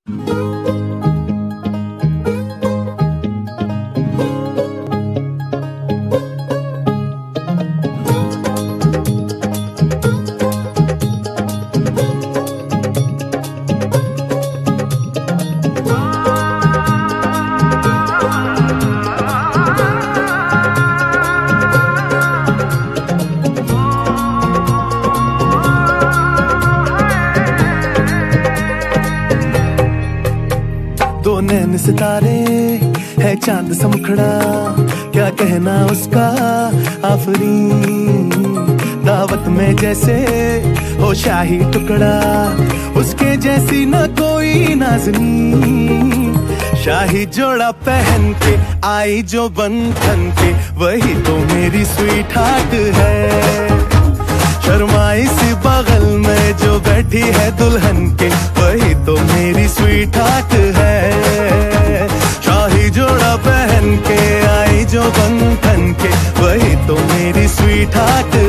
दो नैन सितारे है चांद सा मुखड़ा, क्या कहना उसका आफरीन। दावत में जैसे हो शाही टुकड़ा, उसके जैसी न कोई नाज़नीन। शाही जोड़ा पहन के आई जो बंधन के, वही तो मेरी स्वीट हार्ट है। शर्माई सी बगल में जो बैठी है दुल्हन के, वही तो मेरी स्वीट हार्ट है। शाही जोड़ा पहन के आई जो बंधन के, वही तो मेरी स्वीट हार्ट